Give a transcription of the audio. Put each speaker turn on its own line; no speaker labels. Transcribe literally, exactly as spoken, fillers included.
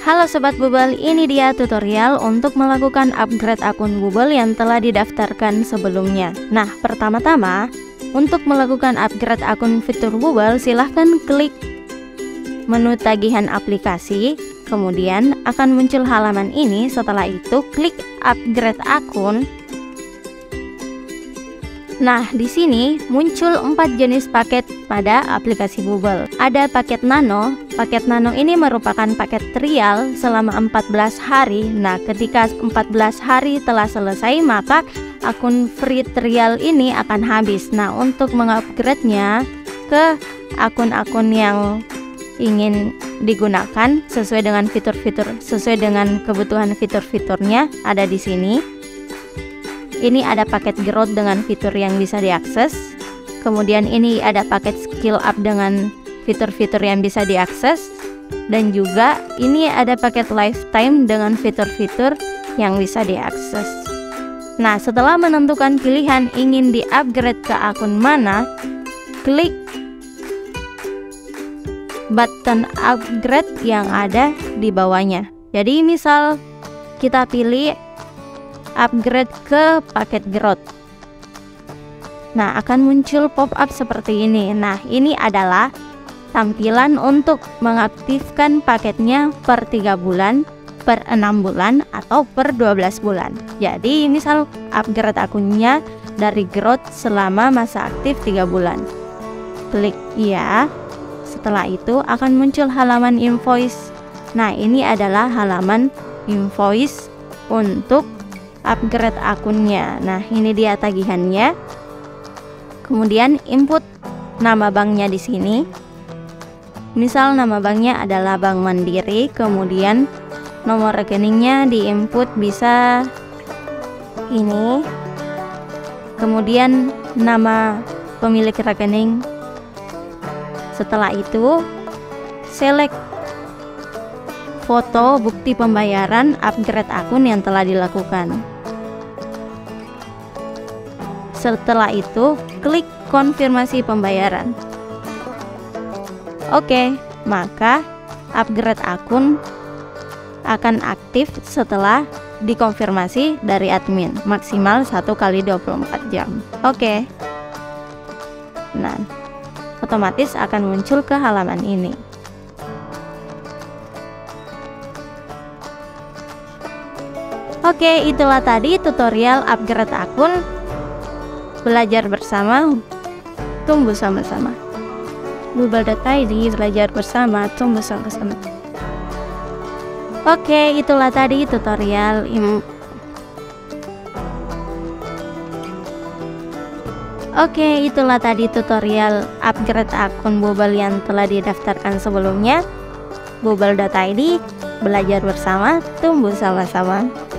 Halo Sobat Bubble, ini dia tutorial untuk melakukan upgrade akun Bubble yang telah didaftarkan sebelumnya. Nah, pertama-tama untuk melakukan upgrade akun fitur Bubble, silahkan klik menu tagihan aplikasi, kemudian akan muncul halaman ini. Setelah itu klik upgrade akun. Nah, di sini muncul empat jenis paket pada aplikasi Bubble. Ada paket nano. Paket nano ini merupakan paket trial selama empat belas hari. Nah, ketika empat belas hari telah selesai, maka akun free trial ini akan habis. Nah, untuk mengupgrade-nya ke akun-akun yang ingin digunakan sesuai dengan fitur-fitur, sesuai dengan kebutuhan fitur-fiturnya ada di sini. Ini ada paket growth dengan fitur yang bisa diakses. Kemudian ini ada paket skill up dengan fitur-fitur yang bisa diakses. Dan juga ini ada paket lifetime dengan fitur-fitur yang bisa diakses. Nah, setelah menentukan pilihan ingin di-upgrade ke akun mana, klik button upgrade yang ada di bawahnya. Jadi misal kita pilih upgrade ke paket growth. Nah, akan muncul pop-up seperti ini. Nah, ini adalah tampilan untuk mengaktifkan paketnya per tiga bulan, per enam bulan, atau per dua belas bulan. Jadi misal upgrade akunnya dari growth selama masa aktif tiga bulan. Klik iya. Setelah itu akan muncul halaman invoice. Nah, ini adalah halaman invoice untuk upgrade akunnya. Nah, ini dia tagihannya. Kemudian input nama banknya di sini. Misal nama banknya adalah Bank Mandiri, kemudian nomor rekeningnya diinput bisa ini. Kemudian nama pemilik rekening. Setelah itu select foto bukti pembayaran upgrade akun yang telah dilakukan. Setelah itu klik konfirmasi pembayaran. Oke, maka upgrade akun akan aktif setelah dikonfirmasi dari admin, maksimal satu kali dua puluh empat jam. Oke. Nah, otomatis akan muncul ke halaman ini. Oke, itulah tadi tutorial upgrade akun. Belajar bersama, tumbuh sama-sama. Bubble dot I D, belajar bersama, tumbuh sama-sama. Oke, itulah tadi tutorial im Oke, itulah tadi tutorial upgrade akun Bubble yang telah didaftarkan sebelumnya. Bubble dot I D, belajar bersama, tumbuh sama-sama.